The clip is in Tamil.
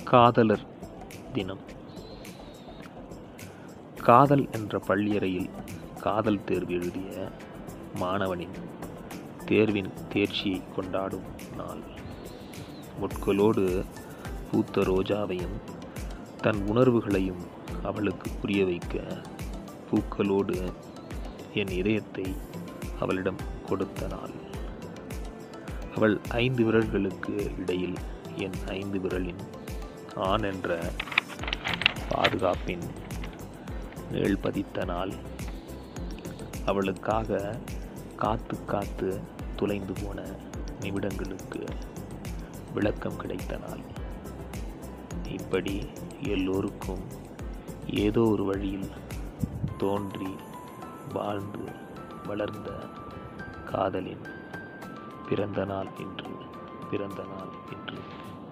காதலர் தினம். காதல் என்ற பள்ளியறையில் காதல் தேர்வு எழுதிய மாணவனின் தேர்வின் தேர்ச்சியை கொண்டாடும் நாள். முட்களோடு பூத்த ரோஜாவையும் தன் உணர்வுகளையும் அவளுக்கு புரிய வைக்க பூக்களோடு என் இதயத்தை அவளிடம் கொடுத்த நாள். அவள் 5 விரல்களுக்கு இடையில் என் 5 விரலின் ஆண் என்ற பாதுகாப்பின் நிழல் பதித்த நாள். அவளுக்காக காத்து காத்து துளைந்து போன நிமிடங்களுக்கு விளக்கம் கிடைத்த நாள். இப்படி எல்லோருக்கும் ஏதோ ஒரு வழியில் தோன்றி வாழ்ந்து வளர்ந்த காதலின் பிறந்த நாள் இன்று.